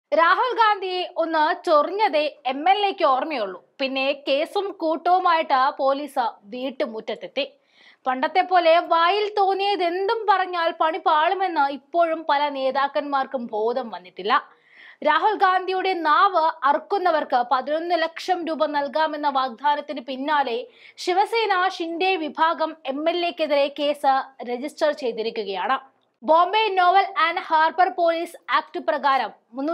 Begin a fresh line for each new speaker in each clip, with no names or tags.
രാഹുൽ ഗാന്ധിയെ ഒന്ന് ചൊറിഞ്ഞതേ MLAക്ക് ഓർമ്മയുള്ളൂ. പിന്നെ കേസും കൂട്ടവുമായിട്ട് പോലീസ് വീട്ടുമുറ്റത്തെത്തി. പണ്ടത്തെ പോലെ വായിൽ തോന്നിയത് എന്തും പറഞ്ഞാൽ പണി പാളുമെന്ന് ഇപ്പോഴും പല നേതാക്കന്മാർക്കും ബോധം വന്നിട്ടില്ല. രാഹുൽ ഗാന്ധിയുടെ നാവ് അറുക്കുന്നവർക്ക് 11 ലക്ഷം രൂപ നൽകാമെന്ന വാഗ്ദാനത്തിന് പിന്നാലെ ശിവസേന ഷിൻഡെ വിഭാഗം MLAക്കെതിരെ കേസ് രജിസ്റ്റർ ചെയ്തിരിക്കുകയാണ്. Bombay naval and harbour police act പ്രകാരം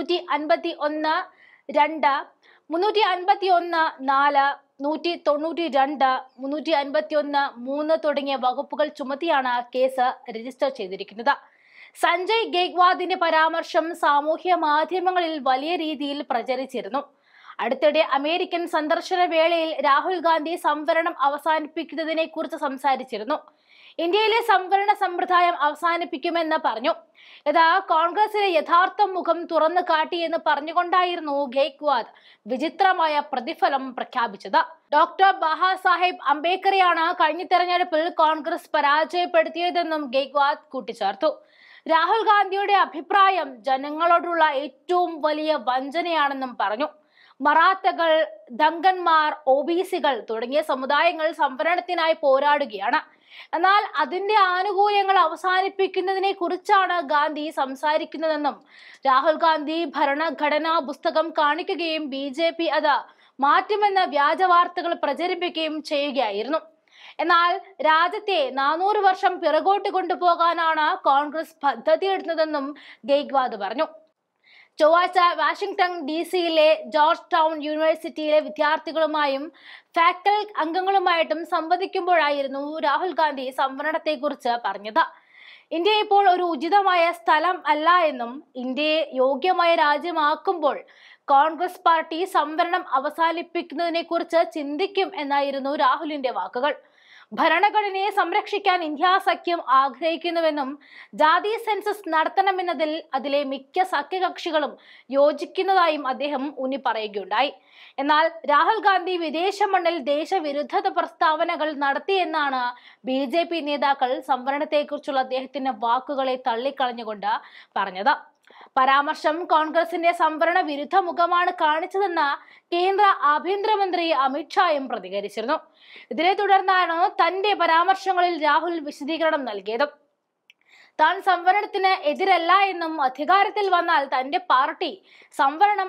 351(2), 351(4), 192, 351(3) തുടങ്ങിയ വകുപ്പുകൾ ചുമത്തിയാണ് കേസ് രജിസ്റ്റർ ചെയ്തിരിക്കുന്നത്. സഞ്ജയ് ഗേക്വാദിന്റെ പരാമർശം സാമൂഹ്യ മാധ്യമങ്ങളിൽ വലിയ രീതിയിൽ പ്രചരിച്ചിരുന്നു. അടുത്തിടെ അമേരിക്കൻ സന്ദർശന വേളയിൽ രാഹുൽ ഗാന്ധി സംവരണം അവസാനിപ്പിക്കുന്നതിനെ കുറിച്ച് സംസാരിച്ചിരുന്നു. ഇന്ത്യയിലെ സംവരണ സമ്പ്രദായം അവസാനിപ്പിക്കുമെന്ന് പറഞ്ഞു. ഇത് കോൺഗ്രസിലെ യഥാർത്ഥ മുഖം തുറന്നു കാട്ടിയെന്ന് പറഞ്ഞുകൊണ്ടായിരുന്നു ഗേക്വാദ് വിചിത്രമായ പ്രതിഫലം പ്രഖ്യാപിച്ചത്. ഡോക്ടർ ബാബാ സാഹേബ് അംബേദ്കറെയാണ് കഴിഞ്ഞ തെരഞ്ഞെടുപ്പിൽ കോൺഗ്രസ് പരാജയപ്പെടുത്തിയതെന്നും ഗേക്വാദ് കൂട്ടിച്ചേർത്തു. രാഹുൽ ഗാന്ധിയുടെ അഭിപ്രായം ജനങ്ങളോടുള്ള ഏറ്റവും വലിയ വഞ്ചനയാണെന്നും പറഞ്ഞു. മറാത്തകൾ, ദംഗന്മാർ, OBCകൾ തുടങ്ങിയ സമുദായങ്ങൾ സംവരണത്തിനായി പോരാടുകയാണ്. എന്നാൽ അതിന്റെ ആനുകൂല്യങ്ങൾ അവസാനിപ്പിക്കുന്നതിനെ കുറിച്ചാണ് ഗാന്ധി സംസാരിക്കുന്നതെന്നും രാഹുൽ ഗാന്ധി ഭരണഘടനാ പുസ്തകം കാണിക്കുകയും BJP അത് മാറ്റുമെന്ന വ്യാജ വാർത്തകൾ പ്രചരിപ്പിക്കുകയും ചെയ്യുകയായിരുന്നു. എന്നാൽ രാജ്യത്തെ 400 വർഷം പിറകോട്ട് കൊണ്ടുപോകാനാണ് കോൺഗ്രസ് പദ്ധതിയിടുന്നതെന്നും ഗേക്വാദ് പറഞ്ഞു. ചൊവ്വാഴ്ച വാഷിംഗ്ടൺ DC-യിലെ ജോർജ് ടൗൺ യൂണിവേഴ്സിറ്റിയിലെ വിദ്യാർത്ഥികളുമായും ഫാക്കൽറ്റി അംഗങ്ങളുമായിട്ടും സംവദിക്കുമ്പോഴായിരുന്നു രാഹുൽ ഗാന്ധി സംവരണത്തെക്കുറിച്ച് പറഞ്ഞത്. ഇന്ത്യ ഇപ്പോൾ ഒരു ഉചിതമായ സ്ഥലം അല്ല എന്നും ഇന്ത്യയെ യോഗ്യമായ രാജ്യമാക്കുമ്പോൾ കോൺഗ്രസ് പാർട്ടി സംവരണം അവസാനിപ്പിക്കുന്നതിനെ കുറിച്ച് ചിന്തിക്കും എന്നായിരുന്നു രാഹുലിന്റെ വാക്കുകൾ. ഭരണഘടനയെ സംരക്ഷിക്കാൻ ഇന്ത്യ സഖ്യം ആഗ്രഹിക്കുന്നുവെന്നും ജാതി സെൻസസ് നടത്തണമെന്നതിൽ അതിലെ മിക്ക സഖ്യകക്ഷികളും യോജിക്കുന്നതായും അദ്ദേഹം ഊന്നി പറയുകയുണ്ടായി. എന്നാൽ രാഹുൽ ഗാന്ധി വിദേശ മണ്ണിൽ ദേശവിരുദ്ധ പ്രസ്താവനകൾ നടത്തിയെന്നാണ് BJP നേതാക്കൾ സംവരണത്തെക്കുറിച്ചുള്ള അദ്ദേഹത്തിന്റെ വാക്കുകളെ തള്ളിക്കളഞ്ഞുകൊണ്ട് പറഞ്ഞത്. പരാമർശം കോൺഗ്രസിന്റെ സംവരണ വിരുദ്ധ മുഖമാണ് കാണിച്ചതെന്ന് കേന്ദ്ര ആഭ്യന്തരമന്ത്രി അമിത്ഷായും പ്രതികരിച്ചിരുന്നു. ഇതിനെ തുടർന്നാണ് തന്റെ പരാമർശങ്ങളിൽ രാഹുൽ വിശദീകരണം നൽകിയത്. താൻ സംവരണത്തിന് എതിരല്ല എന്നും അധികാരത്തിൽ വന്നാൽ തന്റെ പാർട്ടി സംവരണം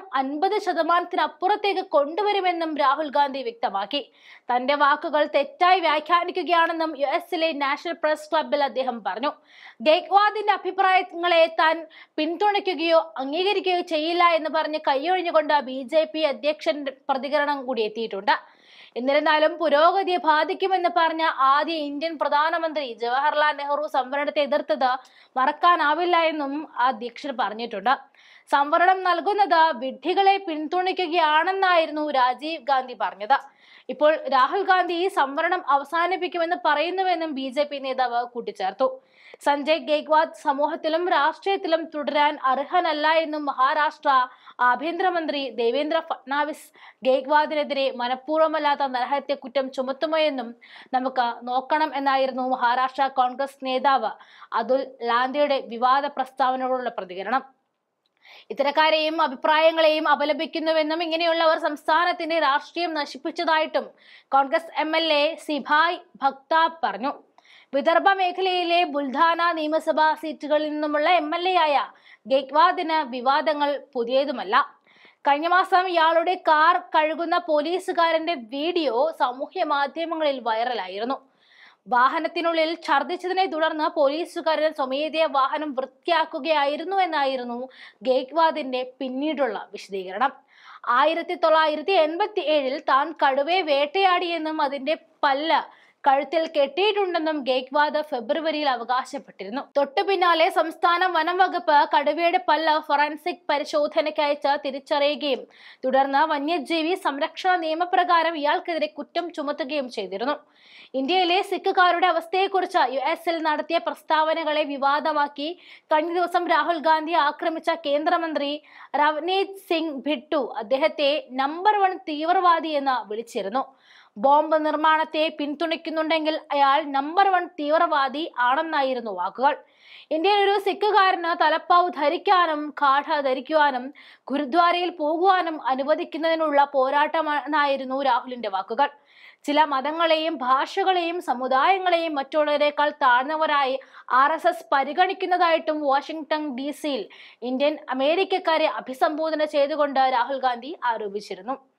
50% കൊണ്ടുവരുമെന്നും രാഹുൽ ഗാന്ധി വ്യക്തമാക്കി. തന്റെ വാക്കുകൾ തെറ്റായി വ്യാഖ്യാനിക്കുകയാണെന്നും US-ലെ നാഷണൽ പ്രസ് ക്ലബിൽ അദ്ദേഹം പറഞ്ഞു. ഗേക്വാദിന്റെ അഭിപ്രായങ്ങളെ താൻ പിന്തുണയ്ക്കുകയോ അംഗീകരിക്കുകയോ ചെയ്യില്ല എന്ന് പറഞ്ഞ് കൈയൊഴിഞ്ഞുകൊണ്ട് BJP അധ്യക്ഷൻ പ്രതികരണം കൂടി എത്തിയിട്ടുണ്ട്. എന്നിരുന്നാലും പുരോഗതിയെ ബാധിക്കുമെന്ന് പറഞ്ഞ ആദ്യ ഇന്ത്യൻ പ്രധാനമന്ത്രി ജവഹർലാൽ നെഹ്റു സംവരണത്തെ എതിർത്തത് മറക്കാനാവില്ല എന്നും അധ്യക്ഷൻ പറഞ്ഞിട്ടുണ്ട്. സംവരണം നൽകുന്നത് വിഡ്ഢികളെ പിന്തുണയ്ക്കുകയാണെന്നായിരുന്നു രാജീവ് ഗാന്ധി പറഞ്ഞത്. ഇപ്പോൾ രാഹുൽ ഗാന്ധി സംവരണം അവസാനിപ്പിക്കുമെന്ന് പറയുന്നുവെന്നും BJP നേതാവ് കൂട്ടിച്ചേർത്തു. സഞ്ജയ് ഗേക്വാദ് സമൂഹത്തിലും രാഷ്ട്രീയത്തിലും തുടരാൻ അർഹനല്ല എന്നും മഹാരാഷ്ട്ര ആഭ്യന്തരമന്ത്രി ദേവേന്ദ്ര ഫട്നാവിസ് ഗേക്വാദിനെതിരെ മനഃപൂർവ്വമല്ലാത്ത നരഹത്യ കുറ്റം ചുമത്തുമോ എന്നും നമുക്ക് നോക്കണം എന്നായിരുന്നു മഹാരാഷ്ട്ര കോൺഗ്രസ് നേതാവ് അതുൽ ലാന്തയുടെ വിവാദ പ്രസ്താവനയോടുള്ള പ്രതികരണം. ഇത്തരക്കാരെയും അഭിപ്രായങ്ങളെയും അപലപിക്കുന്നുവെന്നും ഇങ്ങനെയുള്ളവർ സംസ്ഥാനത്തിന്റെ രാഷ്ട്രീയം നശിപ്പിച്ചതായിട്ടും കോൺഗ്രസ് MLA സിഭായ് ഭക്താബ് പറഞ്ഞു. വിദർഭ മേഖലയിലെ ബുൽധാന നിയമസഭാ സീറ്റുകളിൽ നിന്നുമുള്ള MLA-യായ ഗേക്വാദിന് വിവാദങ്ങൾ പുതിയതുമല്ല. കഴിഞ്ഞ മാസം ഇയാളുടെ കാർ കഴുകുന്ന പോലീസുകാരന്റെ വീഡിയോ സാമൂഹ്യ മാധ്യമങ്ങളിൽ വൈറലായിരുന്നു. വാഹനത്തിനുള്ളിൽ ഛർദ്ദിച്ചതിനെ തുടർന്ന് പോലീസുകാരൻ സ്വമേധയാ വാഹനം വൃത്തിയാക്കുകയായിരുന്നു എന്നായിരുന്നു ഗേക്വാദിന്റെ പിന്നീടുള്ള വിശദീകരണം. 1987-ൽ താൻ കടുവയെ വേട്ടയാടിയെന്നും അതിന്റെ പല്ല് കഴുത്തിൽ കെട്ടിയിട്ടുണ്ടെന്നും ഗേക്വാദ് ഫെബ്രുവരിയിൽ അവകാശപ്പെട്ടിരുന്നു. തൊട്ടു പിന്നാലെ സംസ്ഥാന വനം വകുപ്പ് കടുവയുടെ പല്ല് ഫോറൻസിക് പരിശോധനയ്ക്ക് അയച്ച് തിരിച്ചറിയുകയും തുടർന്ന് വന്യജീവി സംരക്ഷണ നിയമപ്രകാരം ഇയാൾക്കെതിരെ കുറ്റം ചുമത്തുകയും ചെയ്തിരുന്നു. ഇന്ത്യയിലെ സിഖുകാരുടെ അവസ്ഥയെക്കുറിച്ച് US-ൽ നടത്തിയ പ്രസ്താവനകളെ വിവാദമാക്കി കഴിഞ്ഞ ദിവസം രാഹുൽ ഗാന്ധി ആക്രമിച്ച കേന്ദ്രമന്ത്രി രവ്നീത് സിംഗ് ഭിട്ടു അദ്ദേഹത്തെ നമ്പർ 1 തീവ്രവാദി എന്ന് വിളിച്ചിരുന്നു. ബോംബ് നിർമ്മാണത്തെ പിന്തുണയ്ക്കുന്നുണ്ടെങ്കിൽ അയാൾ നമ്പർ 1 തീവ്രവാദി ആണെന്നായിരുന്നു വാക്കുകൾ. ഇന്ത്യയിൽ ഒരു സിഖുകാരന് തലപ്പാവ് ധരിക്കാനും കാഠ ധരിക്കുവാനും ഗുരുദ്വാരയിൽ പോകുവാനും അനുവദിക്കുന്നതിനുള്ള പോരാട്ടമെന്നായിരുന്നു രാഹുലിന്റെ വാക്കുകൾ. ചില മതങ്ങളെയും ഭാഷകളെയും സമുദായങ്ങളെയും മറ്റുള്ളവരെക്കാൾ താഴ്ന്നവരായി RSS പരിഗണിക്കുന്നതായിട്ടും വാഷിംഗ്ടൺ DC ഇന്ത്യൻ അമേരിക്കക്കാരെ അഭിസംബോധന ചെയ്തുകൊണ്ട് രാഹുൽ ഗാന്ധി ആരോപിച്ചിരുന്നു.